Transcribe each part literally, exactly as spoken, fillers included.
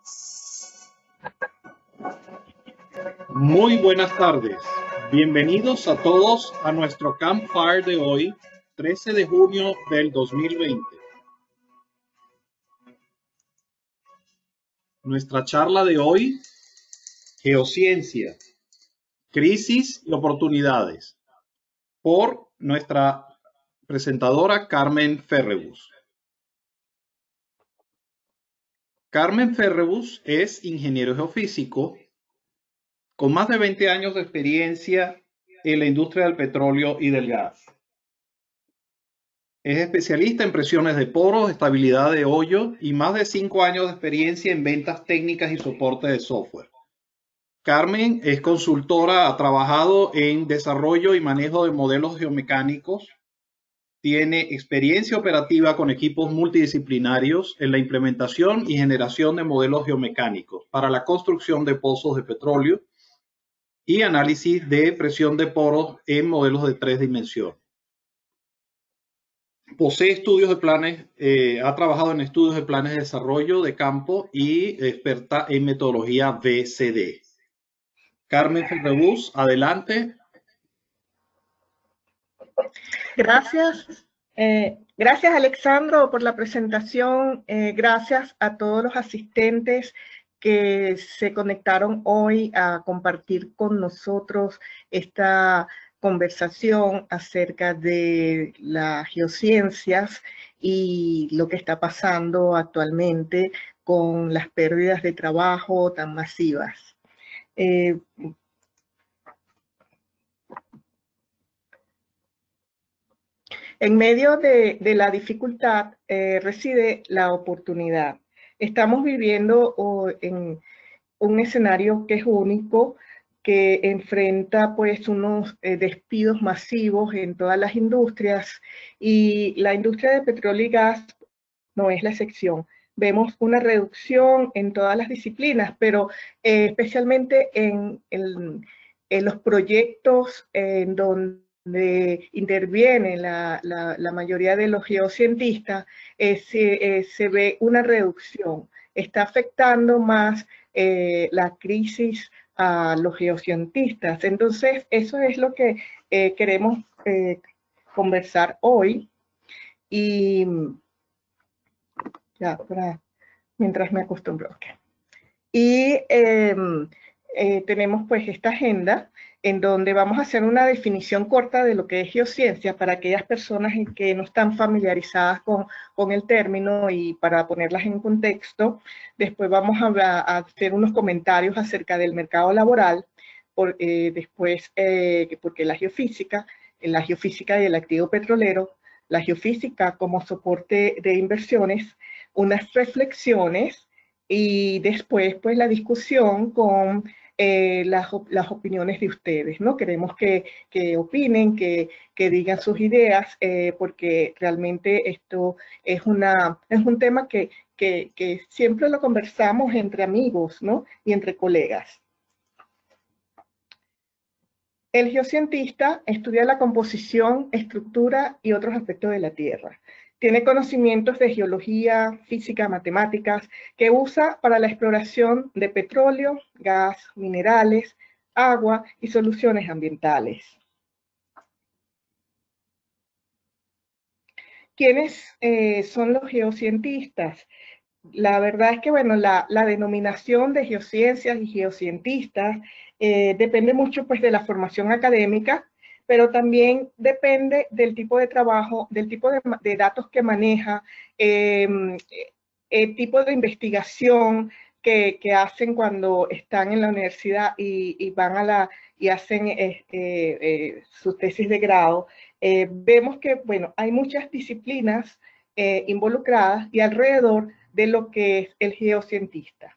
Muy buenas tardes. Bienvenidos a todos a nuestro Campfire de hoy, trece de junio del dos mil veinte. Nuestra charla de hoy, Geociencia, Crisis y Oportunidades, por nuestra presentadora Carmen Ferrebus. Carmen Ferrebus es ingeniero geofísico con más de veinte años de experiencia en la industria del petróleo y del gas. Es especialista en presiones de poros, estabilidad de hoyo y más de cinco años de experiencia en ventas técnicas y soporte de software. Carmen es consultora, ha trabajado en desarrollo y manejo de modelos geomecánicos, tiene experiencia operativa con equipos multidisciplinarios en la implementación y generación de modelos geomecánicos para la construcción de pozos de petróleo y análisis de presión de poros en modelos de tres dimensiones. Posee estudios de planes, eh, ha trabajado en estudios de planes de desarrollo de campo y experta en metodología V C D. Carmen Ferrebus, adelante. Gracias. Eh, gracias, Alexandro, por la presentación. Eh, gracias a todos los asistentes que se conectaron hoy a compartir con nosotros esta conversación acerca de las geociencias y lo que está pasando actualmente con las pérdidas de trabajo tan masivas. Eh, En medio de, de la dificultad eh, reside la oportunidad. Estamos viviendo oh, en un escenario que es único, que enfrenta pues unos eh, despidos masivos en todas las industrias, y la industria de petróleo y gas no es la excepción. Vemos una reducción en todas las disciplinas, pero eh, especialmente en, en, en los proyectos en donde donde interviene la, la, la mayoría de los geocientistas, eh, se, eh, se ve una reducción. Está afectando más eh, la crisis a los geocientistas. Entonces, eso es lo que eh, queremos eh, conversar hoy. Y ya, para, mientras me acostumbro. Okay. Y eh, eh, tenemos pues esta agenda en donde vamos a hacer una definición corta de lo que es geociencia para aquellas personas que no están familiarizadas con, con el término y para ponerlas en contexto. Después vamos a, a hacer unos comentarios acerca del mercado laboral, por, eh, después eh, porque la geofísica, la geofísica del activo petrolero, la geofísica como soporte de inversiones, unas reflexiones y después pues la discusión con Eh, las, las opiniones de ustedes, ¿no? Queremos que, que opinen, que, que digan sus ideas, eh, porque realmente esto es, una, es un tema que, que, que siempre lo conversamos entre amigos, ¿no? Y entre colegas. El geocientista estudia la composición, estructura y otros aspectos de la Tierra. Tiene conocimientos de geología, física, matemáticas, que usa para la exploración de petróleo, gas, minerales, agua y soluciones ambientales. ¿Quiénes eh, son los geocientistas? La verdad es que, bueno, la, la denominación de geociencias y geocientistas eh, depende mucho, pues, de la formación académica, pero también depende del tipo de trabajo, del tipo de, de datos que maneja, eh, el tipo de investigación que, que hacen cuando están en la universidad y, y van a la y hacen eh, eh, eh, su tesis de grado. Eh, vemos que, bueno, hay muchas disciplinas eh, involucradas y alrededor de lo que es el geocientista.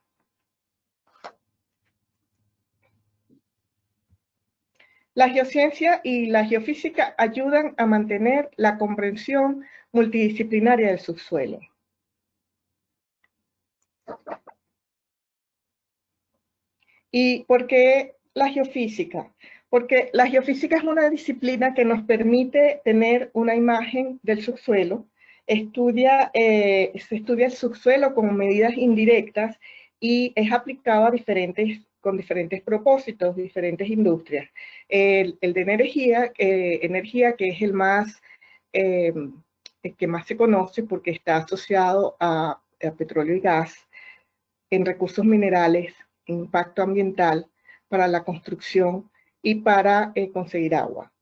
La geociencia y la geofísica ayudan a mantener la comprensión multidisciplinaria del subsuelo. ¿Y por qué la geofísica? Porque la geofísica es una disciplina que nos permite tener una imagen del subsuelo. Estudia, eh, se estudia el subsuelo con medidas indirectas y es aplicado a diferentes, con diferentes propósitos, diferentes industrias. El, el de energía, eh, energía, que es el más, eh, el que más se conoce porque está asociado a, a petróleo y gas, en recursos minerales, impacto ambiental, para la construcción y para eh, conseguir agua.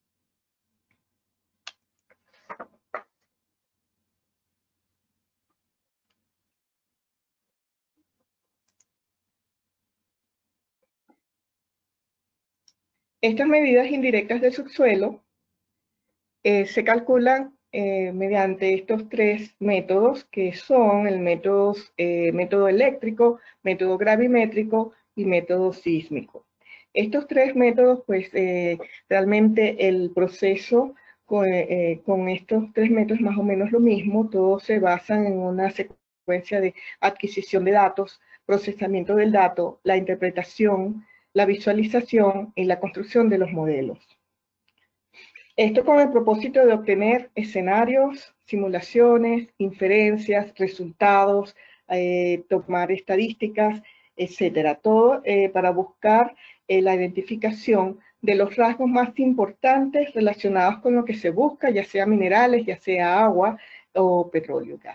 Estas medidas indirectas del subsuelo eh, se calculan eh, mediante estos tres métodos, que son el método, eh, método eléctrico, método gravimétrico y método sísmico. Estos tres métodos, pues eh, realmente el proceso con, eh, con estos tres métodos es más o menos lo mismo, todos se basan en una secuencia de adquisición de datos, procesamiento del dato, la interpretación, la visualización y la construcción de los modelos. Esto con el propósito de obtener escenarios, simulaciones, inferencias, resultados, eh, tomar estadísticas, etcétera. Todo eh, para buscar eh, la identificación de los rasgos más importantes relacionados con lo que se busca, ya sea minerales, ya sea agua o petróleo, gas.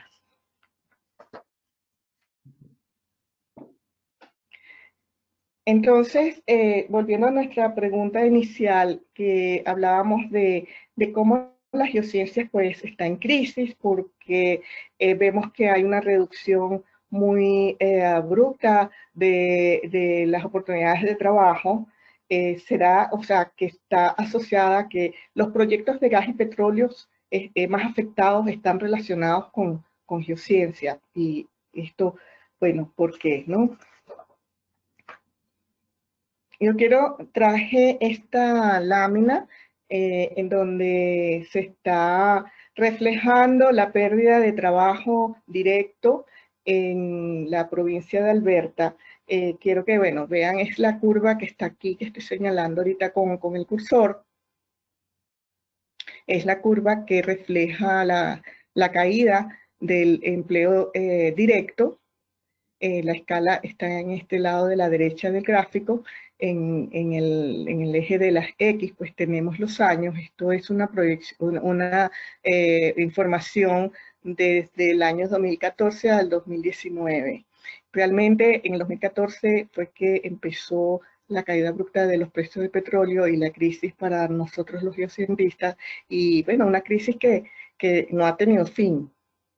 Entonces, eh, volviendo a nuestra pregunta inicial, que hablábamos de, de cómo la geociencia pues está en crisis porque eh, vemos que hay una reducción muy eh, abrupta de, de, las oportunidades de trabajo, eh, será, o sea, que está asociada a que los proyectos de gas y petróleo eh, eh, más afectados están relacionados con, con geociencia. Y esto, bueno, ¿por qué, no? Yo quiero, traje esta lámina eh, en donde se está reflejando la pérdida de trabajo directo en la provincia de Alberta. Eh, quiero que, bueno, vean, es la curva que está aquí, que estoy señalando ahorita con, con el cursor. Es la curva que refleja la, la caída del empleo eh, directo. Eh, la escala está en este lado de la derecha del gráfico. En, en, el, en el eje de las X, pues tenemos los años. Esto es una, proyección, una eh, información desde el año dos mil catorce al dos mil diecinueve. Realmente en el dos mil catorce fue que empezó la caída abrupta de los precios de petróleo y la crisis para nosotros los geocientistas. Y bueno, una crisis que, que no ha tenido fin.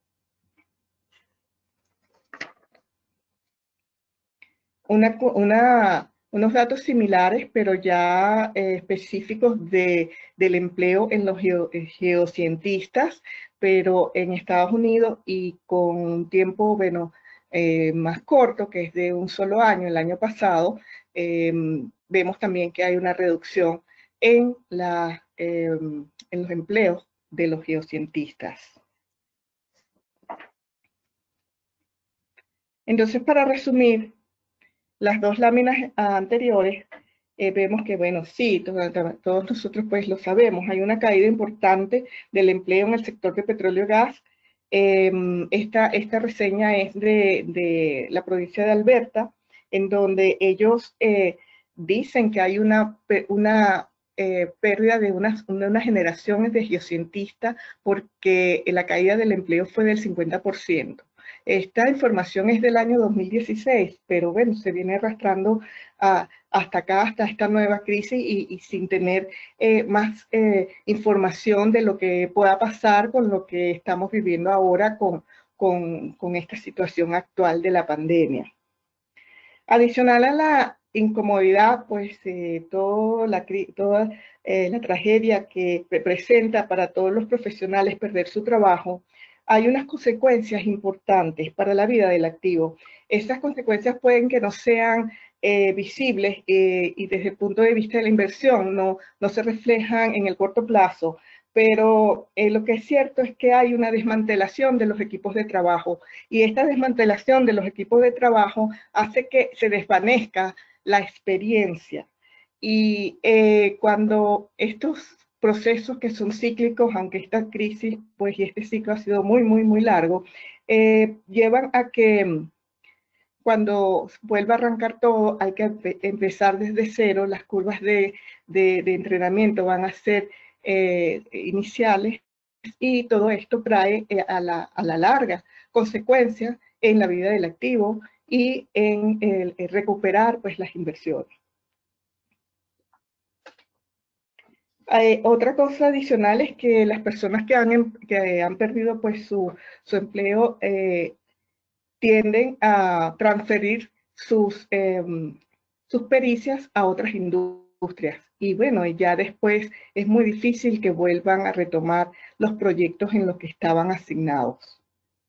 Una, una, unos datos similares, pero ya eh, específicos de, del empleo en los geo, geocientistas, pero en Estados Unidos y con un tiempo, bueno, eh, más corto, que es de un solo año, el año pasado, eh, vemos también que hay una reducción en, la, eh, en los empleos de los geocientistas. Entonces, para resumir, las dos láminas anteriores, eh, vemos que, bueno, sí, todos, todos nosotros pues lo sabemos, hay una caída importante del empleo en el sector de petróleo y gas. Eh, esta, esta reseña es de, de la provincia de Alberta, en donde ellos eh, dicen que hay una, una eh, pérdida de unas, de unas generaciones de geocientistas porque la caída del empleo fue del cincuenta por ciento. Esta información es del año dos mil dieciséis, pero bueno, se viene arrastrando a, hasta acá, hasta esta nueva crisis y, y sin tener eh, más eh, información de lo que pueda pasar con lo que estamos viviendo ahora con, con, con esta situación actual de la pandemia. Adicional a la incomodidad, pues eh, todo la, toda eh, la tragedia que representa para todos los profesionales perder su trabajo, hay unas consecuencias importantes para la vida del activo. Estas consecuencias pueden que no sean eh, visibles eh, y desde el punto de vista de la inversión no, no se reflejan en el corto plazo, pero eh, lo que es cierto es que hay una desmantelación de los equipos de trabajo y esta desmantelación de los equipos de trabajo hace que se desvanezca la experiencia. Y eh, cuando estos procesos que son cíclicos, aunque esta crisis, pues y este ciclo ha sido muy, muy, muy largo, eh, llevan a que cuando vuelva a arrancar todo, hay que empezar desde cero. Las curvas de, de, de entrenamiento van a ser eh, iniciales, y todo esto trae eh, a, la, a la larga consecuencias en la vida del activo y en el, el recuperar pues, las inversiones. Eh, otra cosa adicional es que las personas que han, que han perdido pues, su, su empleo eh, tienden a transferir sus, eh, sus pericias a otras industrias. Y bueno, ya después es muy difícil que vuelvan a retomar los proyectos en los que estaban asignados.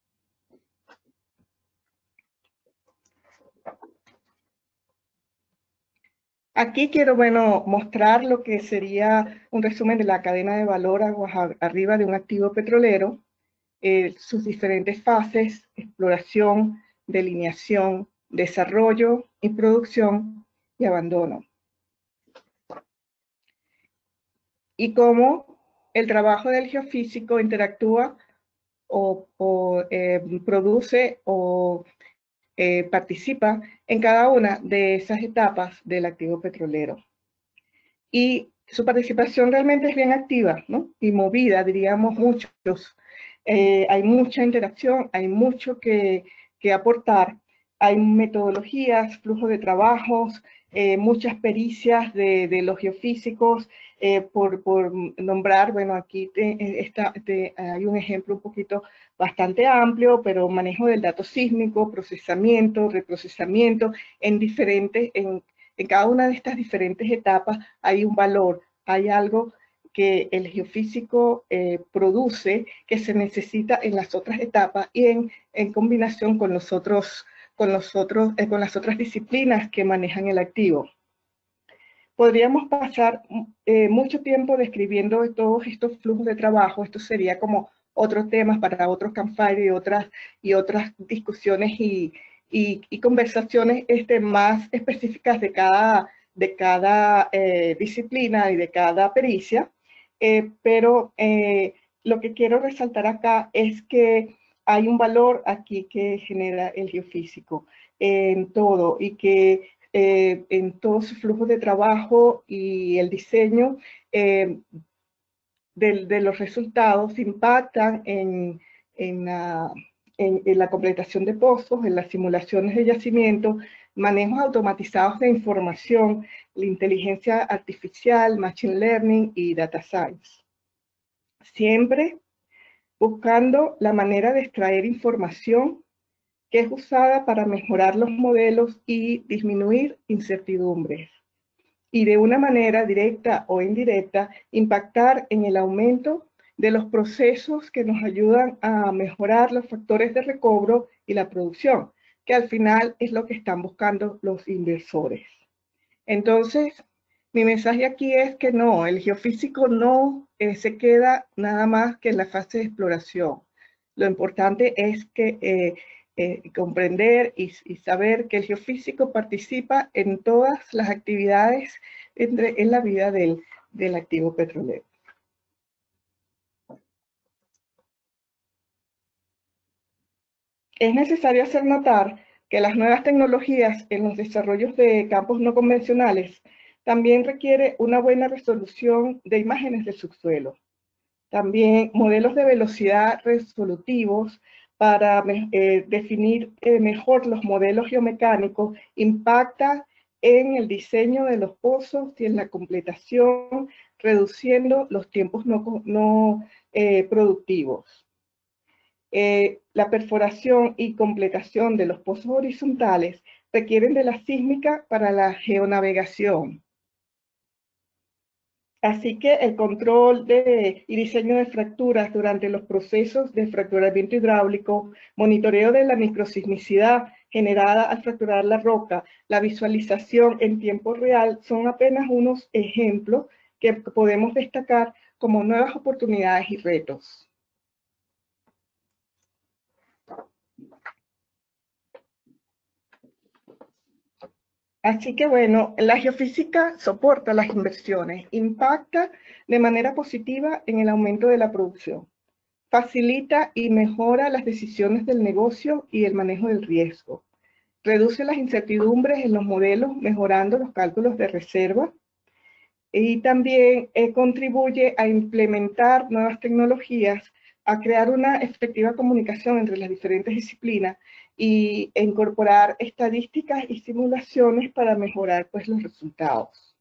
Aquí quiero, bueno, mostrar lo que sería un resumen de la cadena de valor arriba de un activo petrolero, eh, sus diferentes fases: exploración, delineación, desarrollo y producción y abandono. Y cómo el trabajo del geofísico interactúa o, o eh, produce o eh, participa en cada una de esas etapas del activo petrolero. Y su participación realmente es bien activa, ¿no? Y movida, diríamos muchos. Eh, hay mucha interacción, hay mucho que, que aportar. Hay metodologías, flujos de trabajos, eh, muchas pericias de, de los geofísicos, eh, por, por nombrar, bueno, aquí te, está, te, hay un ejemplo un poquito bastante amplio, pero manejo del dato sísmico, procesamiento, reprocesamiento, en diferentes, en, en cada una de estas diferentes etapas hay un valor, hay algo que el geofísico eh, produce que se necesita en las otras etapas y en, en combinación con, los otros, con, los otros, eh, con las otras disciplinas que manejan el activo. Podríamos pasar eh, mucho tiempo describiendo todos estos flujos de trabajo. Esto sería como otros temas para otros campfire y otras, y otras discusiones y, y, y conversaciones este, más específicas de cada, de cada eh, disciplina y de cada pericia. Eh, pero eh, lo que quiero resaltar acá es que hay un valor aquí que genera el geofísico en todo, y que eh, en todo su flujo de trabajo y el diseño eh, de, de, los resultados impactan en, en, la, en, en la completación de pozos, en las simulaciones de yacimiento, manejos automatizados de información, la inteligencia artificial, machine learning y data science. Siempre buscando la manera de extraer información que es usada para mejorar los modelos y disminuir incertidumbres, y de una manera directa o indirecta impactar en el aumento de los procesos que nos ayudan a mejorar los factores de recobro y la producción, que al final es lo que están buscando los inversores. Entonces, mi mensaje aquí es que no, el geofísico no eh, se queda nada más que en la fase de exploración. Lo importante es que eh, eh, comprender y, y saber que el geofísico participa en todas las actividades entre, en la vida del, del activo petrolero. Es necesario hacer notar que las nuevas tecnologías en los desarrollos de campos no convencionales también requiere una buena resolución de imágenes del subsuelo. También modelos de velocidad resolutivos para eh, definir eh, mejor los modelos geomecánicos impacta en el diseño de los pozos y en la completación, reduciendo los tiempos no, no eh, productivos. Eh, la perforación y completación de los pozos horizontales requieren de la sísmica para la geonavegación. Así que el control de, y diseño de fracturas durante los procesos de fracturamiento hidráulico, monitoreo de la microsismicidad generada al fracturar la roca, la visualización en tiempo real son apenas unos ejemplos que podemos destacar como nuevas oportunidades y retos. Así que bueno, la geofísica soporta las inversiones, impacta de manera positiva en el aumento de la producción, facilita y mejora las decisiones del negocio y el manejo del riesgo, reduce las incertidumbres en los modelos, mejorando los cálculos de reserva, y también eh, contribuye a implementar nuevas tecnologías, a crear una efectiva comunicación entre las diferentes disciplinas y e incorporar estadísticas y simulaciones para mejorar pues, los resultados.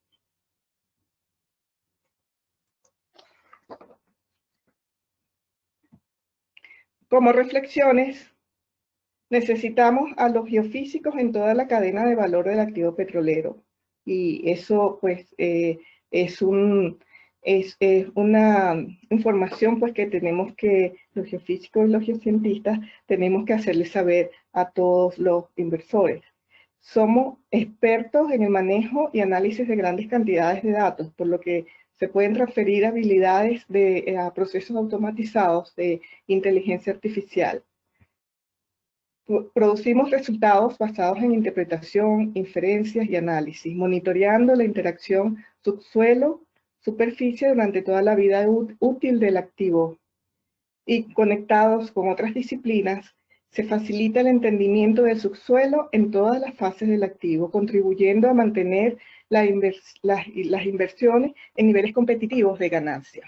Como reflexiones, necesitamos a los geofísicos en toda la cadena de valor del activo petrolero. Y eso, pues, eh, es, un, es, es una información pues, que tenemos que, los geofísicos y los geocientistas, tenemos que hacerles saber a todos los inversores. Somos expertos en el manejo y análisis de grandes cantidades de datos, por lo que se pueden transferir habilidades de, a procesos automatizados de inteligencia artificial. Producimos resultados basados en interpretación, inferencias y análisis, monitoreando la interacción subsuelo-superficie durante toda la vida útil del activo. Y conectados con otras disciplinas, se facilita el entendimiento del subsuelo en todas las fases del activo, contribuyendo a mantener la invers las, las inversiones en niveles competitivos de ganancia.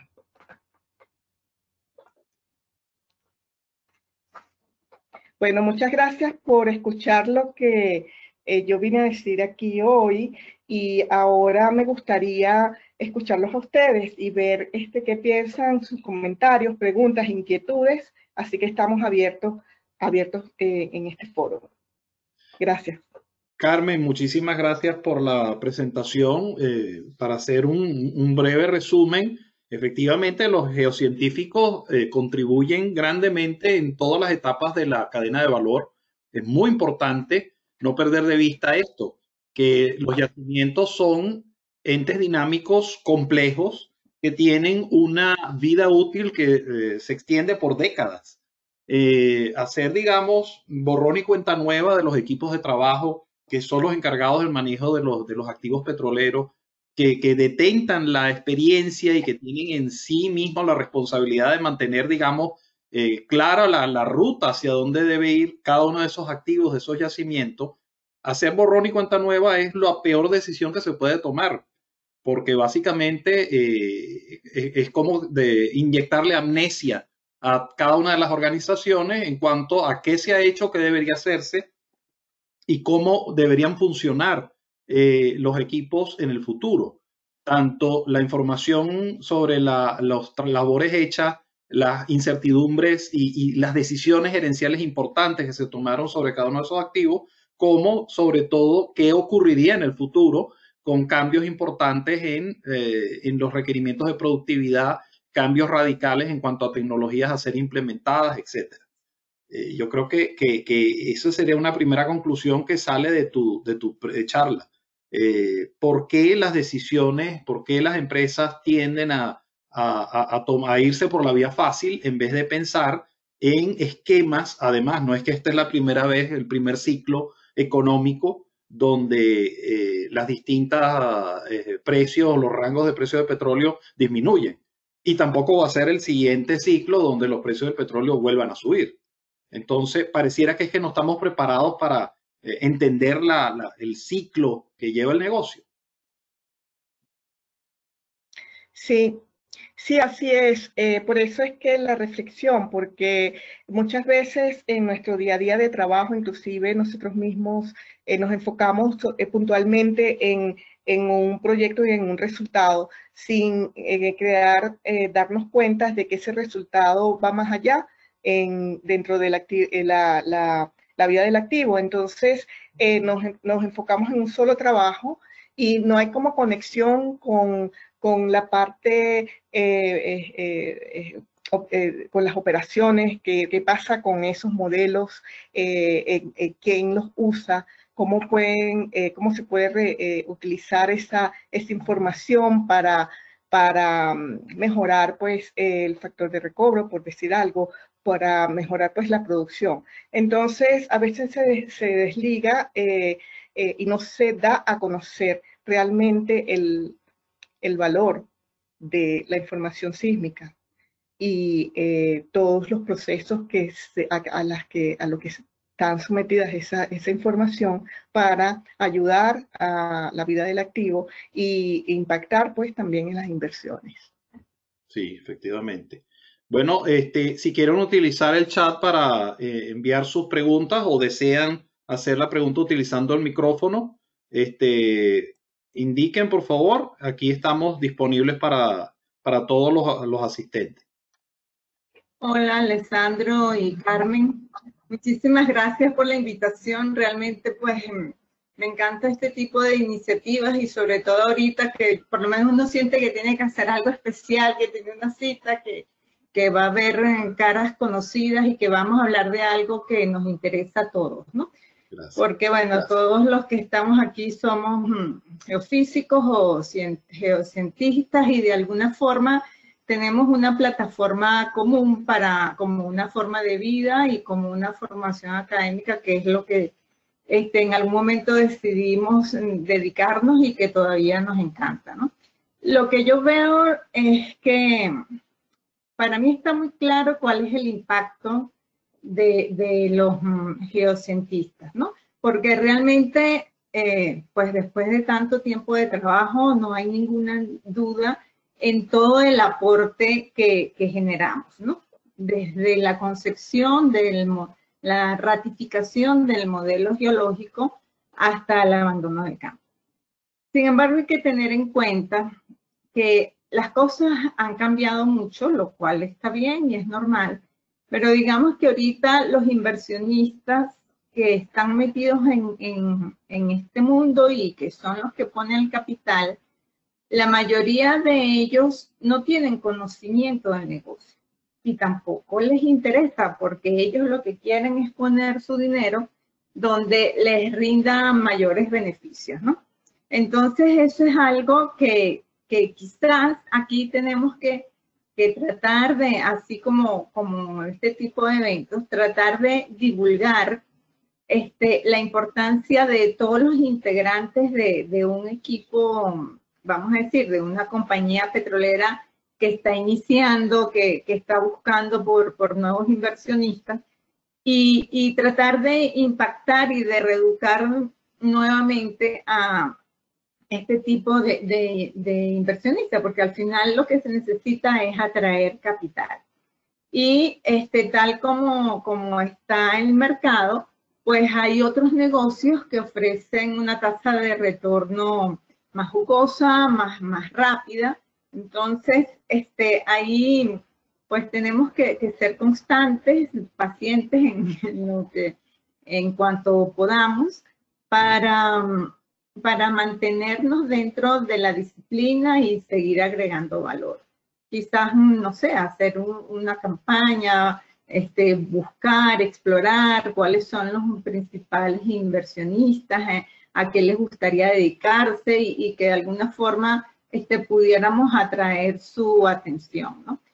Bueno, muchas gracias por escuchar lo que eh, yo vine a decir aquí hoy, y ahora me gustaría escucharlos a ustedes y ver este, qué piensan, sus comentarios, preguntas, inquietudes, así que estamos abiertos, abiertos eh, en este foro. Gracias. Carmen, muchísimas gracias por la presentación. Eh, para hacer un, un breve resumen, efectivamente los geocientíficos eh, contribuyen grandemente en todas las etapas de la cadena de valor. Es muy importante no perder de vista esto, que los yacimientos son entes dinámicos complejos que tienen una vida útil que eh, se extiende por décadas. Eh, hacer, digamos, borrón y cuenta nueva de los equipos de trabajo que son los encargados del manejo de los, de los activos petroleros, que, que detentan la experiencia y que tienen en sí mismos la responsabilidad de mantener, digamos, eh, clara la, la ruta hacia dónde debe ir cada uno de esos activos, de esos yacimientos. Hacer borrón y cuenta nueva es la peor decisión que se puede tomar, porque básicamente eh, es, es como de inyectarle amnesia a cada una de las organizaciones en cuanto a qué se ha hecho, qué debería hacerse y cómo deberían funcionar eh, los equipos en el futuro. Tanto la información sobre la, las labores hechas, las incertidumbres y, y las decisiones gerenciales importantes que se tomaron sobre cada uno de esos activos, como sobre todo qué ocurriría en el futuro con cambios importantes en, eh, en los requerimientos de productividad, cambios radicales en cuanto a tecnologías a ser implementadas, etcétera. Eh, yo creo que, que, que eso sería una primera conclusión que sale de tu, de tu charla. Eh, ¿Por qué las decisiones, por qué las empresas tienden a, a, a, a, a irse por la vía fácil en vez de pensar en esquemas? Además, no es que esta es la primera vez, el primer ciclo económico donde eh, las distintas eh, precios, los rangos de precios de petróleo disminuyen. Y tampoco va a ser el siguiente ciclo donde los precios del petróleo vuelvan a subir. Entonces, pareciera que es que no estamos preparados para eh, entender la, la, el ciclo que lleva el negocio. Sí, sí, así es. Eh, por eso es que la reflexión, porque muchas veces en nuestro día a día de trabajo, inclusive nosotros mismos eh, nos enfocamos eh, puntualmente en, en un proyecto y en un resultado, sin eh, crear, eh, darnos cuenta de que ese resultado va más allá en, dentro de la, la, la, la vida del activo. Entonces, eh, nos, nos enfocamos en un solo trabajo y no hay como conexión con con la parte, eh, eh, eh, eh, con las operaciones, qué, qué pasa con esos modelos, eh, eh, quién los usa, cómo, pueden, eh, cómo se puede re, eh, utilizar esa, esa información para, para mejorar pues, el factor de recobro, por decir algo, para mejorar pues, la producción. Entonces, a veces se, se desliga eh, eh, y no se da a conocer realmente el el valor de la información sísmica y eh, todos los procesos que se, a, a, las que, a lo que están sometidas a esa, esa información para ayudar a la vida del activo y impactar pues también en las inversiones. Sí, efectivamente. Bueno, este, si quieren utilizar el chat para eh, enviar sus preguntas o desean hacer la pregunta utilizando el micrófono, este, indiquen por favor. Aquí estamos disponibles para, para todos los, los asistentes. Hola, Alessandro y Carmen. Muchísimas gracias por la invitación. Realmente, pues, me encanta este tipo de iniciativas y sobre todo ahorita que por lo menos uno siente que tiene que hacer algo especial, que tiene una cita, que, que va a haber caras conocidas y que vamos a hablar de algo que nos interesa a todos, ¿no? Gracias. Porque, bueno, Gracias. Todos los que estamos aquí somos mm, geofísicos o geocientistas y de alguna forma tenemos una plataforma común para como una forma de vida y como una formación académica, que es lo que este, en algún momento decidimos dedicarnos y que todavía nos encanta, ¿no? Lo que yo veo es que para mí está muy claro cuál es el impacto de, de los um, geocientistas, ¿no? Porque realmente, eh, pues después de tanto tiempo de trabajo, no hay ninguna duda en todo el aporte que, que generamos, ¿no? Desde la concepción, de la ratificación del modelo geológico hasta el abandono del campo. Sin embargo, hay que tener en cuenta que las cosas han cambiado mucho, lo cual está bien y es normal, pero digamos que ahorita los inversionistas que están metidos en, en, en este mundo y que son los que ponen el capital, la mayoría de ellos no tienen conocimiento del negocio y tampoco les interesa porque ellos lo que quieren es poner su dinero donde les rinda mayores beneficios, ¿no? Entonces eso es algo que, que quizás aquí tenemos que, que tratar de, así como, como este tipo de eventos, tratar de divulgar este, la importancia de todos los integrantes de, de un equipo, vamos a decir, de una compañía petrolera que está iniciando, que, que está buscando por, por nuevos inversionistas y, y tratar de impactar y de reeducar nuevamente a este tipo de, de, de inversionistas, porque al final lo que se necesita es atraer capital. Y este, tal como, como está el mercado, pues hay otros negocios que ofrecen una tasa de retorno más jugosa, más, más rápida. Entonces, este, ahí pues tenemos que, que ser constantes, pacientes en, en, lo que, en cuanto podamos para, para mantenernos dentro de la disciplina y seguir agregando valor. Quizás, no sé, hacer un, una campaña, este, buscar, explorar cuáles son los principales inversionistas, eh, a qué les gustaría dedicarse y, y que de alguna forma este, pudiéramos atraer su atención, ¿no?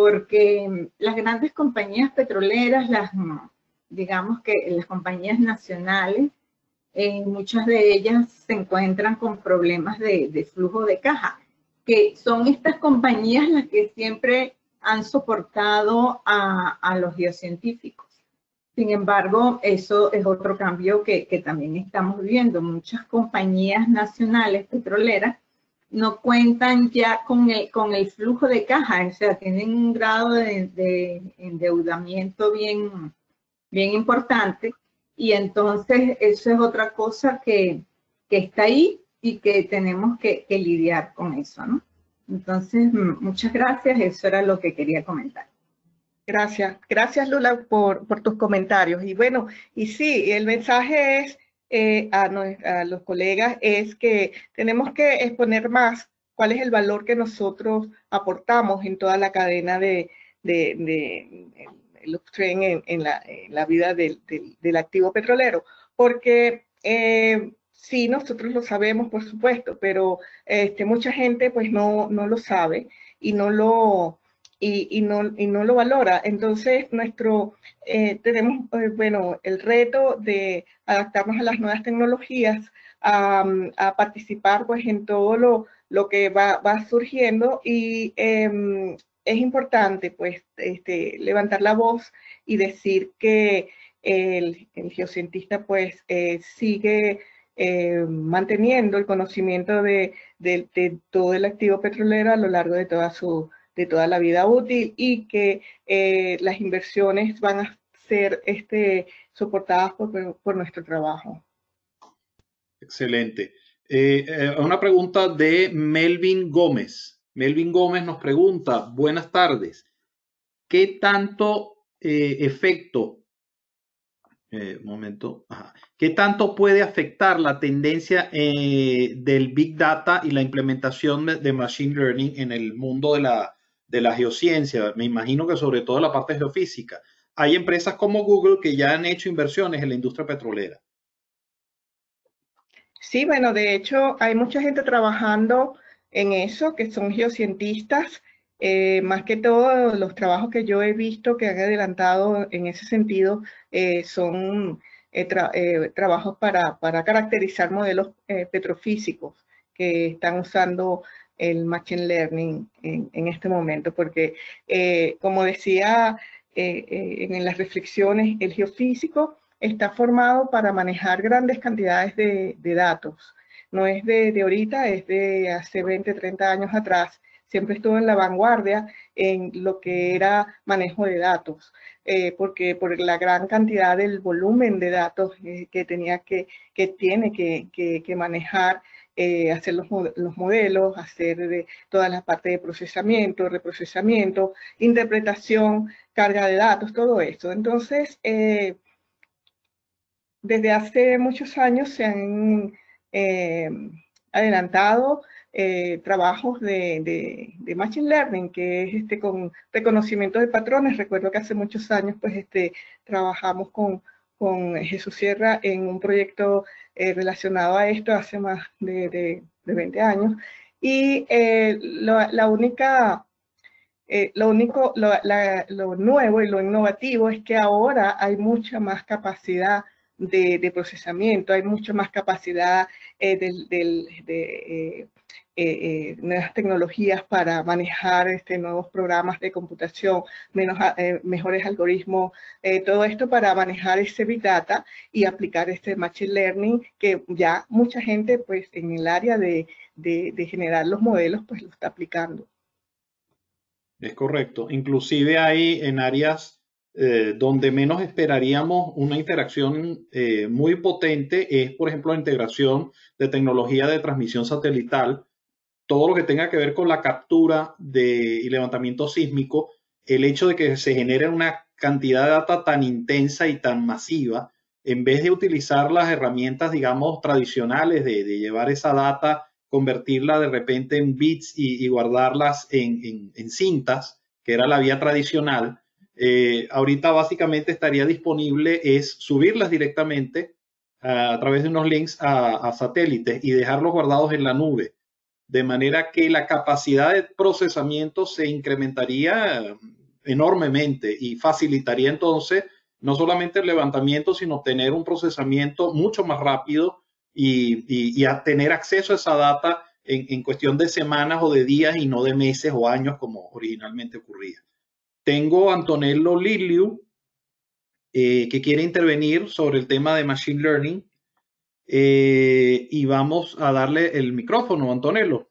Porque las grandes compañías petroleras, las, digamos que las compañías nacionales, eh, muchas de ellas se encuentran con problemas de, de flujo de caja, que son estas compañías las que siempre han soportado a, a los geocientíficos. Sin embargo, eso es otro cambio que, que también estamos viendo. Muchas compañías nacionales petroleras no cuentan ya con el, con el flujo de caja, o sea, tienen un grado de, de endeudamiento bien, bien importante y entonces eso es otra cosa que, que está ahí y que tenemos que, que lidiar con eso, ¿no? Entonces, muchas gracias, eso era lo que quería comentar. Gracias, gracias Lula por, por tus comentarios. Y bueno, y sí, el mensaje es eh, a, no, a los colegas es que tenemos que exponer más cuál es el valor que nosotros aportamos en toda la cadena de, de, de, de upstream en, en, la, en la vida del, del, del activo petrolero, porque eh, sí, nosotros lo sabemos, por supuesto, pero este, mucha gente pues no, no lo sabe y no lo... Y, y, no, y no lo valora. Entonces, nuestro, eh, tenemos, eh, bueno, el reto de adaptarnos a las nuevas tecnologías, a, a participar pues en todo lo, lo que va, va surgiendo y eh, es importante pues este, levantar la voz y decir que, el, el geocientista pues eh, sigue eh, manteniendo el conocimiento de, de, de todo el activo petrolero a lo largo de toda su de toda la vida útil, y que eh, las inversiones van a ser este, soportadas por, por nuestro trabajo. Excelente. Eh, eh, una pregunta de Melvin Gómez. Melvin Gómez nos pregunta, buenas tardes, ¿qué tanto eh, efecto, eh, un momento, ajá, qué tanto puede afectar la tendencia eh, del Big Data y la implementación de, de Machine Learning en el mundo de la, de la geociencia? Me imagino que sobre todo la parte geofísica. Hay empresas como Google que ya han hecho inversiones en la industria petrolera. Sí, bueno, de hecho hay mucha gente trabajando en eso, que son geocientistas. Eh, más que todo, los trabajos que yo he visto que han adelantado en ese sentido eh, son eh, tra eh, trabajos para, para caracterizar modelos eh, petrofísicos que están usando el Machine Learning en, en este momento, porque eh, como decía eh, eh, en las reflexiones, el geofísico está formado para manejar grandes cantidades de, de datos. No es de, de ahorita, es de hace veinte, treinta años atrás. Siempre estuvo en la vanguardia en lo que era manejo de datos, eh, porque por la gran cantidad del volumen de datos eh, que tenía que, que tiene que, que, que manejar, eh, hacer los, los modelos, hacer de, toda la parte de procesamiento, reprocesamiento, interpretación, carga de datos, todo esto. Entonces, eh, desde hace muchos años se han eh, adelantado eh, trabajos de, de, de Machine Learning, que es este, con reconocimiento de patrones. Recuerdo que hace muchos años pues, este, trabajamos con, con Jesús Sierra en un proyecto eh, relacionado a esto hace más de, de, de veinte años. Y eh, lo, la única... Eh, lo único, lo, la, lo nuevo y lo innovativo es que ahora hay mucha más capacidad de, de procesamiento, hay mucha más capacidad eh, del, del, de eh, eh, nuevas tecnologías para manejar este, nuevos programas de computación, menos, eh, mejores algoritmos, eh, todo esto para manejar ese Big Data y aplicar este Machine Learning, que ya mucha gente pues en el área de, de, de generar los modelos pues lo está aplicando. Es correcto. Inclusive hay en áreas eh, donde menos esperaríamos una interacción eh, muy potente, es por ejemplo la integración de tecnología de transmisión satelital, todo lo que tenga que ver con la captura de, y levantamiento sísmico, el hecho de que se genere una cantidad de data tan intensa y tan masiva, en vez de utilizar las herramientas, digamos, tradicionales de, de llevar esa data, convertirla de repente en bits y, y guardarlas en, en, en, cintas, que era la vía tradicional, eh, ahorita básicamente estaría disponible es subirlas directamente a, a través de unos links a, a satélites y dejarlos guardados en la nube, de manera que la capacidad de procesamiento se incrementaría enormemente y facilitaría entonces no solamente el levantamiento, sino tener un procesamiento mucho más rápido y, y, y a tener acceso a esa data en, en cuestión de semanas o de días y no de meses o años como originalmente ocurría. Tengo a Antonello Liliu, eh, que quiere intervenir sobre el tema de Machine Learning, eh, y vamos a darle el micrófono, Antonello.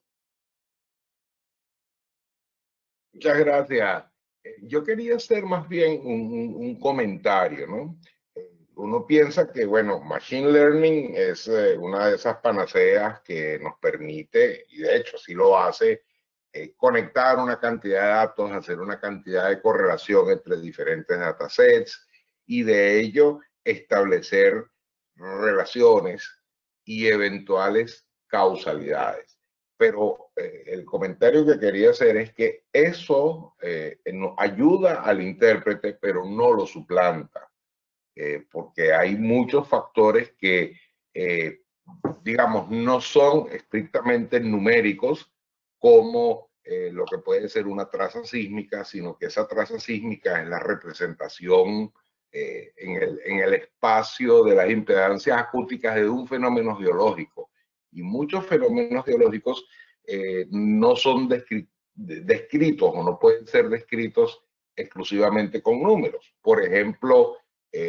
Muchas gracias. Yo quería hacer más bien un, un, un comentario, ¿no? Uno piensa que, bueno, Machine Learning es eh, una de esas panaceas que nos permite, y de hecho sí lo hace, eh, conectar una cantidad de datos, hacer una cantidad de correlación entre diferentes datasets y de ello establecer relaciones y eventuales causalidades. Pero eh, el comentario que quería hacer es que eso eh, nos ayuda al intérprete, pero no lo suplanta. Eh, porque hay muchos factores que, eh, digamos, no son estrictamente numéricos, como eh, lo que puede ser una traza sísmica, sino que esa traza sísmica es la representación eh, en, el, en el espacio de las impedancias acústicas de un fenómeno geológico. Y muchos fenómenos geológicos eh, no son descri descritos o no pueden ser descritos exclusivamente con números. Por ejemplo, Eh,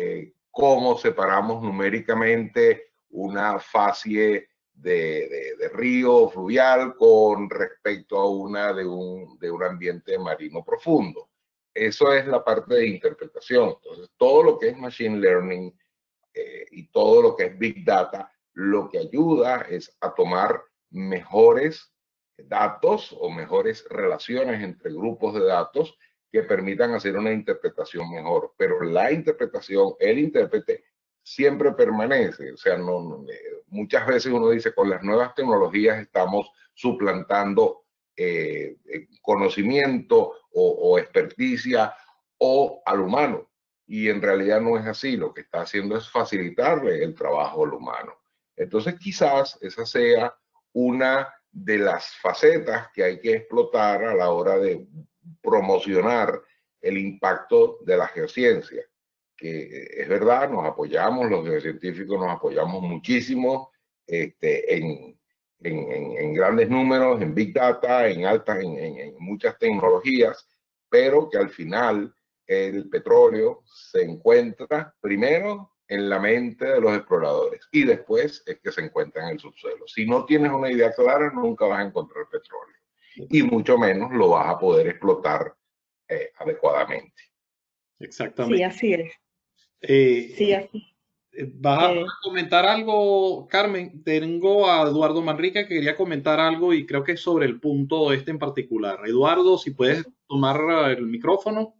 cómo separamos numéricamente una facie de, de, de río fluvial con respecto a una de un, de un ambiente marino profundo. Eso es la parte de interpretación. Entonces, todo lo que es Machine Learning eh, y todo lo que es Big Data, lo que ayuda es a tomar mejores datos o mejores relaciones entre grupos de datos que permitan hacer una interpretación mejor. Pero la interpretación, el intérprete, siempre permanece. O sea, no, no, muchas veces uno dice, con las nuevas tecnologías estamos suplantando eh, conocimiento o, o experticia o al humano. Y en realidad no es así. Lo que está haciendo es facilitarle el trabajo al humano. Entonces, quizás esa sea una de las facetas que hay que explotar a la hora de promocionar el impacto de la geociencia. Que es verdad, nos apoyamos, los geocientíficos nos apoyamos muchísimo este, en, en, en, en grandes números, en Big Data, en altas, en, en, en muchas tecnologías, pero que al final el petróleo se encuentra primero en la mente de los exploradores y después es que se encuentra en el subsuelo. Si no tienes una idea clara, nunca vas a encontrar petróleo y mucho menos lo vas a poder explotar eh, adecuadamente. Exactamente. Sí, así es. Eh, sí, así. ¿Vas a Eh, comentar algo, Carmen? Tengo a Eduardo Manrique que quería comentar algo y creo que es sobre el punto este en particular. Eduardo, si puedes tomar el micrófono.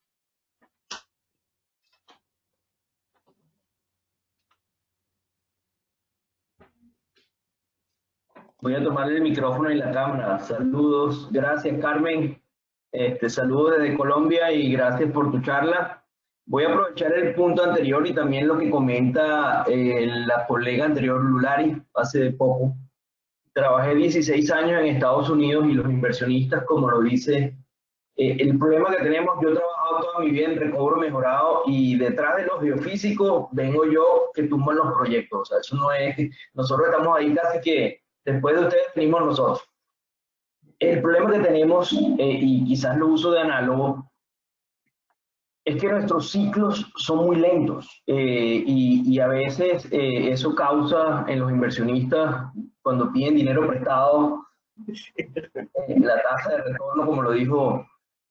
Voy a tomar el micrófono y la cámara. Saludos. Gracias, Carmen. Este, saludos desde Colombia y gracias por tu charla. Voy a aprovechar el punto anterior y también lo que comenta eh, la colega anterior, Lulari, hace poco. Trabajé dieciséis años en Estados Unidos y los inversionistas, como lo dice, eh, el problema que tenemos, yo he trabajado toda mi vida en recobro mejorado y detrás de los geofísicos vengo yo que tumban los proyectos. O sea, eso no es, nosotros estamos ahí casi que después de ustedes venimos nosotros. El problema que tenemos, eh, y quizás lo uso de análogo, es que nuestros ciclos son muy lentos eh, y, y a veces eh, eso causa en los inversionistas, cuando piden dinero prestado, eh, la tasa de retorno, como lo dijo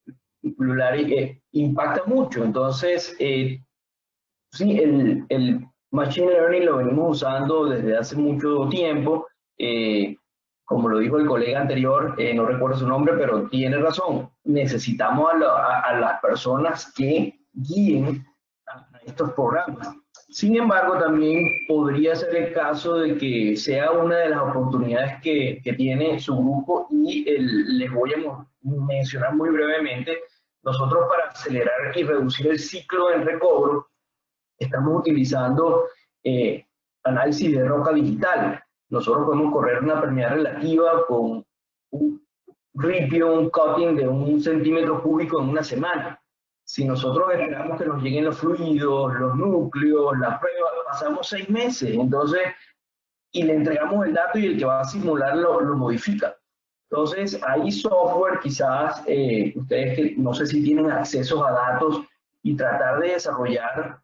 Lulari, eh, impacta mucho. Entonces, eh, sí, el, el Machine Learning lo venimos usando desde hace mucho tiempo. Eh, como lo dijo el colega anterior, eh, no recuerdo su nombre, pero tiene razón. Necesitamos a, la, a, a las personas que guíen a estos programas. Sin embargo, también podría ser el caso de que sea una de las oportunidades que, que tiene su grupo y el, les voy a mencionar muy brevemente. Nosotros, para acelerar y reducir el ciclo en recobro, estamos utilizando eh, análisis de roca digital. Nosotros podemos correr una permeabilidad relativa con un ripio, un cutting de un centímetro cúbico en una semana. Si nosotros esperamos que nos lleguen los fluidos, los núcleos, las pruebas, pasamos seis meses, entonces, y le entregamos el dato y el que va a simular lo, lo modifica. Entonces, hay software, quizás eh, ustedes que no sé si tienen acceso a datos y tratar de desarrollar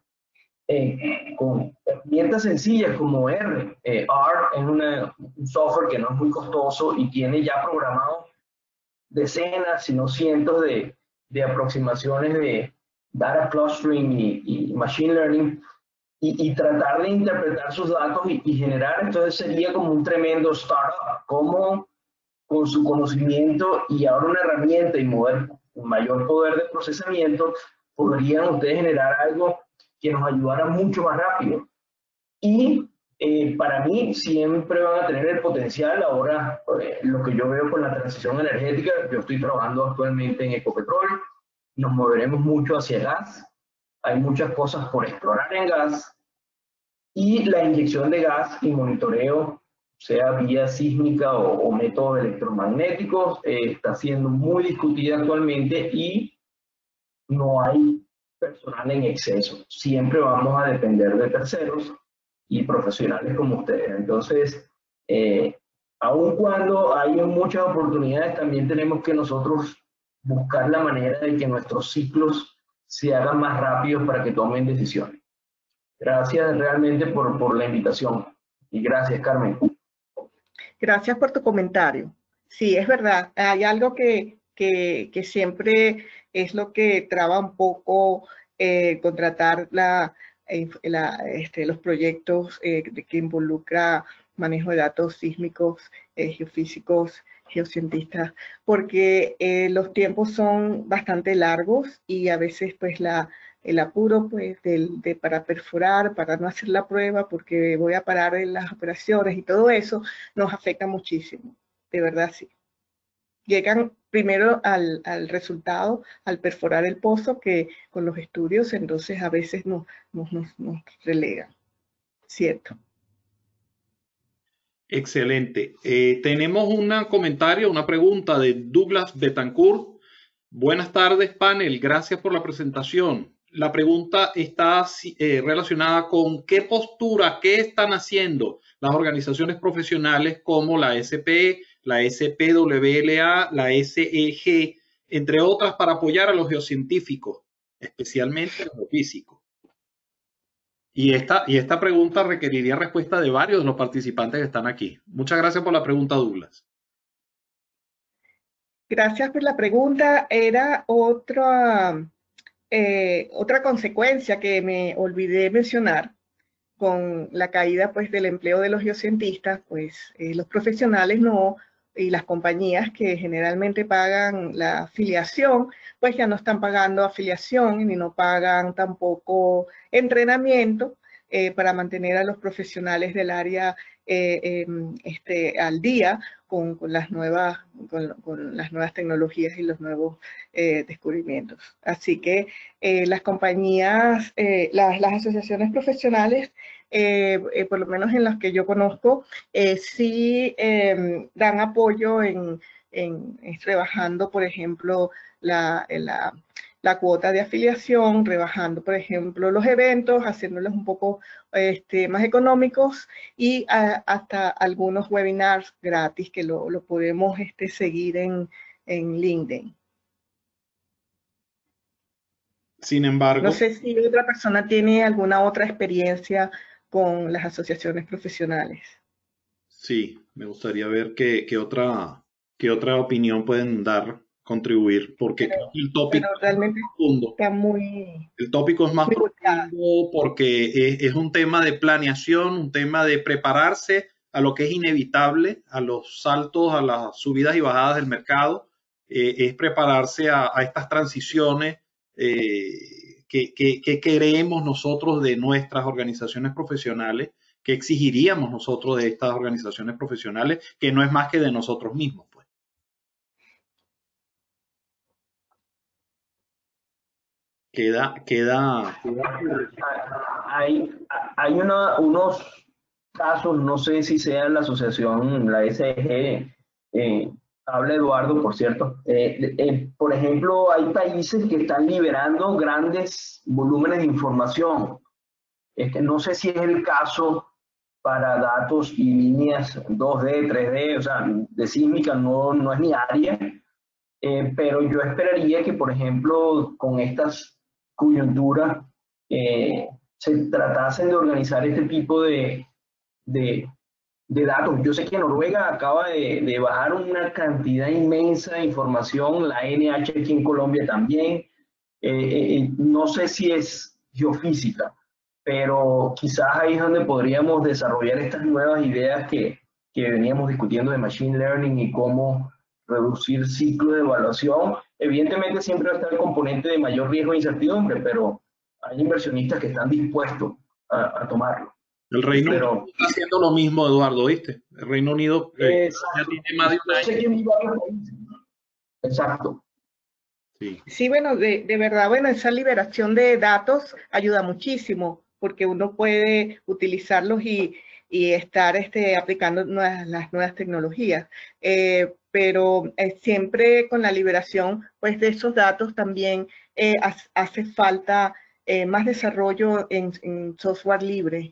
Eh, con herramientas sencillas como R. Eh, R es una, un software que no es muy costoso y tiene ya programado decenas, si no cientos de, de aproximaciones de data clustering y, y machine learning y, y tratar de interpretar sus datos y, y generar. Entonces sería como un tremendo startup, como con su conocimiento y ahora una herramienta y mover un mayor poder de procesamiento, podrían ustedes generar algo que nos ayudara mucho más rápido. Y eh, para mí siempre van a tener el potencial. Ahora, eh, lo que yo veo con la transición energética, yo estoy trabajando actualmente en Ecopetrol, nos moveremos mucho hacia gas, hay muchas cosas por explorar en gas, y la inyección de gas y monitoreo, sea vía sísmica o, o métodos electromagnéticos, eh, está siendo muy discutida actualmente y no hay personal en exceso. Siempre vamos a depender de terceros y profesionales como ustedes. Entonces, eh, aun cuando hay muchas oportunidades, también tenemos que nosotros buscar la manera de que nuestros ciclos se hagan más rápidos para que tomen decisiones. Gracias realmente por, por la invitación. Y gracias, Carmen. Gracias por tu comentario. Sí, es verdad. Hay algo que, que, que siempre es lo que traba un poco eh, contratar la, eh, la, este, los proyectos eh, que involucra manejo de datos sísmicos, eh, geofísicos, geocientistas, porque eh, los tiempos son bastante largos y a veces pues la, el apuro pues de, de, para perforar, para no hacer la prueba porque voy a parar en las operaciones y todo eso nos afecta muchísimo, de verdad sí. Llegan primero al, al resultado, al perforar el pozo, que con los estudios entonces a veces nos, nos, nos, nos relegan, ¿cierto? Excelente. Eh, tenemos un comentario, una pregunta de Douglas Betancourt. Buenas tardes, panel. Gracias por la presentación. La pregunta está eh, relacionada con qué postura, qué están haciendo las organizaciones profesionales como la S P E, la S P W L A, la S E G, entre otras, para apoyar a los geocientíficos, especialmente a los físicos. Y esta, y esta pregunta requeriría respuesta de varios de los participantes que están aquí. Muchas gracias por la pregunta, Douglas. Gracias por la pregunta. Era otra, eh, otra consecuencia que me olvidé mencionar con la caída pues, del empleo de los geocientistas, pues eh, los profesionales no, y las compañías que generalmente pagan la afiliación, pues ya no están pagando afiliación ni no pagan tampoco entrenamiento eh, para mantener a los profesionales del área eh, eh, este, al día con, con, las nuevas, con, con las nuevas tecnologías y los nuevos eh, descubrimientos. Así que eh, las compañías, eh, las, las asociaciones profesionales, eh, eh, por lo menos en las que yo conozco, eh, sí eh, dan apoyo en, en, en rebajando, por ejemplo, la, la, la cuota de afiliación, rebajando, por ejemplo, los eventos, haciéndolos un poco este, más económicos y a, hasta algunos webinars gratis que lo, lo podemos este, seguir en, en LinkedIn. Sin embargo, no sé si otra persona tiene alguna otra experiencia con las asociaciones profesionales. Sí, me gustaría ver qué, qué, otra, qué otra opinión pueden dar, contribuir, porque pero, el tópico pero realmente es profundo. Está muy, el tópico es más muy profundo porque es, es un tema de planeación, un tema de prepararse a lo que es inevitable, a los saltos, a las subidas y bajadas del mercado, eh, es prepararse a, a estas transiciones eh, que, que, que queremos nosotros de nuestras organizaciones profesionales, que exigiríamos nosotros de estas organizaciones profesionales, que no es más que de nosotros mismos, pues. Queda, queda, hay, hay una, unos casos, no sé si sea la asociación, la S E G, eh, habla Eduardo, por cierto, eh, eh, por ejemplo, hay países que están liberando grandes volúmenes de información. Este, no sé si es el caso para datos y líneas dos D, tres D, o sea, de sísmica no, no es mi área, eh, pero yo esperaría que, por ejemplo, con estas coyunturas eh, se tratasen de organizar este tipo de, de, de datos. Yo sé que Noruega acaba de, de bajar una cantidad inmensa de información, la N H aquí en Colombia también. Eh, eh, no sé si es geofísica, pero quizás ahí es donde podríamos desarrollar estas nuevas ideas que, que veníamos discutiendo de Machine Learning y cómo reducir ciclo de evaluación. Evidentemente siempre va a estar el componente de mayor riesgo e incertidumbre, pero hay inversionistas que están dispuestos a, a tomarlo. El Reino pero, Unido está haciendo lo mismo, Eduardo, ¿viste? El Reino Unido eh, ya tiene más de un año. Sé que hay varios países. Exacto. Sí, sí bueno, de, de verdad, bueno, esa liberación de datos ayuda muchísimo porque uno puede utilizarlos y, y estar este, aplicando nuevas, las nuevas tecnologías. Eh, pero eh, siempre con la liberación pues, de esos datos también eh, hace falta eh, más desarrollo en, en software libre.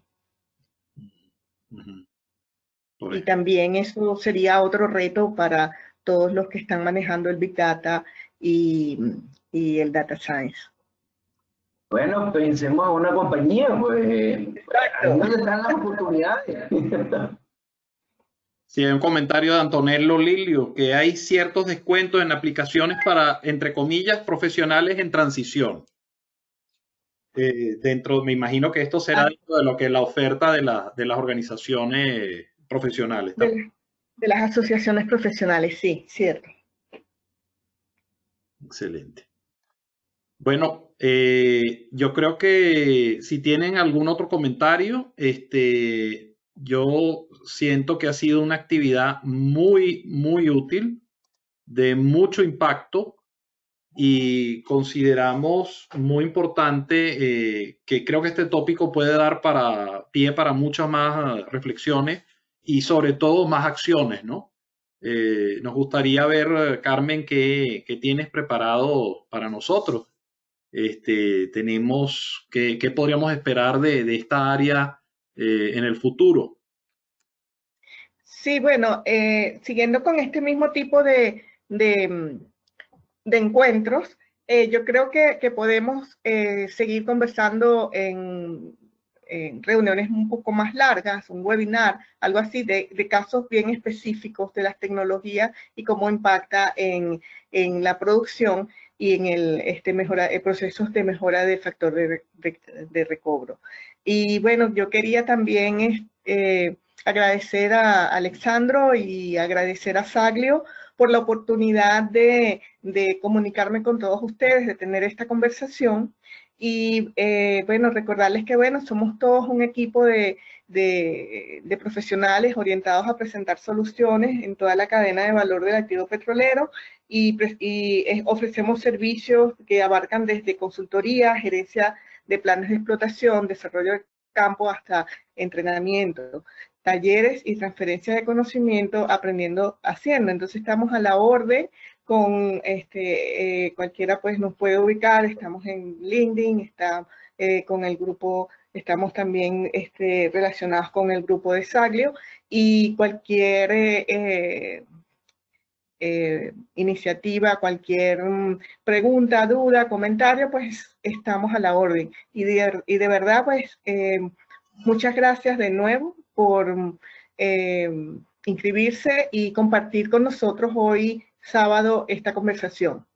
Uh-huh. Y también eso sería otro reto para todos los que están manejando el Big Data y, y el Data Science. Bueno, pensemos en una compañía, pues, ahí donde están las oportunidades. Sí, hay un comentario de Antonello Lilio, que hay ciertos descuentos en aplicaciones para, entre comillas, profesionales en transición. Eh, dentro, me imagino que esto será dentro de lo que es la oferta de, la, de las organizaciones profesionales. De, de las asociaciones profesionales, sí, cierto. Excelente. Bueno, eh, yo creo que si tienen algún otro comentario, este, yo siento que ha sido una actividad muy, muy útil, de mucho impacto, y consideramos muy importante eh, que creo que este tópico puede dar para, pie para muchas más uh, reflexiones y sobre todo más acciones, ¿no? Eh, nos gustaría ver, Carmen, qué, qué tienes preparado para nosotros. Este, tenemos, ¿qué, qué podríamos esperar de, de esta área eh, en el futuro? Sí, bueno, eh, siguiendo con este mismo tipo de, de, de encuentros, eh, yo creo que, que podemos eh, seguir conversando en, en reuniones un poco más largas, un webinar, algo así, de, de casos bien específicos de las tecnologías y cómo impacta en, en la producción y en el, este, mejora, eh, procesos de mejora de factor de, de, de recobro. Y bueno, yo quería también eh, agradecer a Alexandro y agradecer a Saglio por la oportunidad de, de comunicarme con todos ustedes, de tener esta conversación. Y eh, bueno, recordarles que bueno, somos todos un equipo de, de, de profesionales orientados a presentar soluciones en toda la cadena de valor del activo petrolero y, y eh, ofrecemos servicios que abarcan desde consultoría, gerencia de planes de explotación, desarrollo de campo hasta entrenamiento, talleres y transferencia de conocimiento, aprendiendo haciendo. Entonces estamos a la orden con este, eh, cualquiera pues nos puede ubicar, estamos en LinkedIn, está eh, con el grupo, estamos también este, relacionados con el grupo de Saglio y cualquier eh, eh, eh, iniciativa, cualquier um, pregunta, duda, comentario, pues estamos a la orden. Y de, y de verdad, pues eh, muchas gracias de nuevo por eh, inscribirse y compartir con nosotros hoy sábado esta conversación.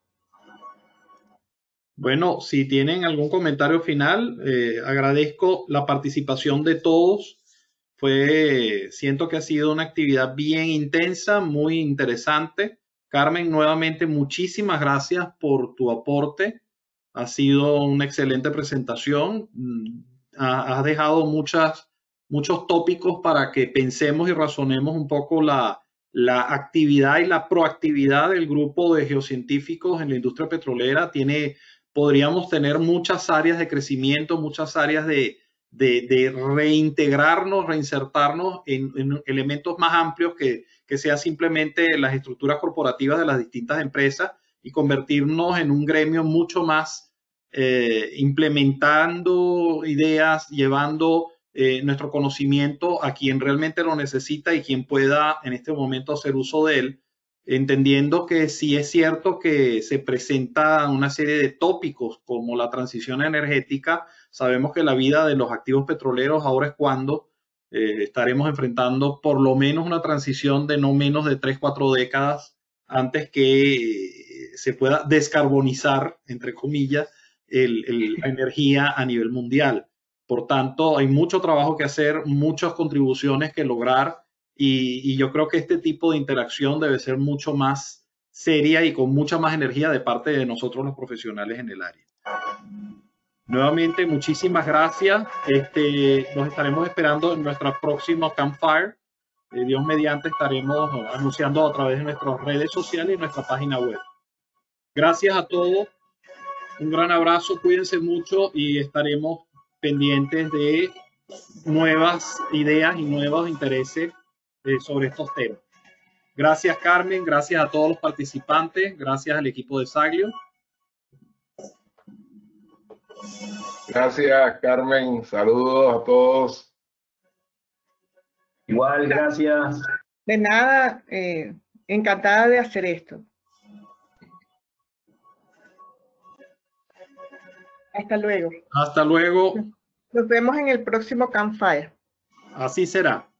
Bueno, si tienen algún comentario final, eh, agradezco la participación de todos. Fue, siento que ha sido una actividad bien intensa, muy interesante. Carmen, nuevamente muchísimas gracias por tu aporte. Ha sido una excelente presentación. Has dejado muchas, muchos tópicos para que pensemos y razonemos un poco la, la actividad y la proactividad del grupo de geocientíficos en la industria petrolera. Tiene, podríamos tener muchas áreas de crecimiento, muchas áreas de, de, de reintegrarnos, reinsertarnos en, en elementos más amplios que, que sea simplemente las estructuras corporativas de las distintas empresas y convertirnos en un gremio mucho más eh, implementando ideas, llevando eh, nuestro conocimiento a quien realmente lo necesita y quien pueda en este momento hacer uso de él, entendiendo que sí es cierto que se presenta una serie de tópicos como la transición energética. Sabemos que la vida de los activos petroleros ahora es cuando eh, estaremos enfrentando por lo menos una transición de no menos de tres, cuatro décadas antes que eh, se pueda descarbonizar, entre comillas, el, el, la energía a nivel mundial. Por tanto, hay mucho trabajo que hacer, muchas contribuciones que lograr y, y yo creo que este tipo de interacción debe ser mucho más seria y con mucha más energía de parte de nosotros los profesionales en el área. Nuevamente, muchísimas gracias. Este, nos estaremos esperando en nuestra próxima Campfire. Eh, Dios mediante estaremos anunciando a través de nuestras redes sociales y nuestra página web. Gracias a todos. Un gran abrazo, cuídense mucho y estaremos pendientes de nuevas ideas y nuevos intereses eh, sobre estos temas. Gracias, Carmen, gracias a todos los participantes, gracias al equipo de Saglio. Gracias, Carmen, saludos a todos. Igual, gracias. De nada, eh, encantada de hacer esto. Hasta luego. Hasta luego. Nos vemos en el próximo Campfire. Así será.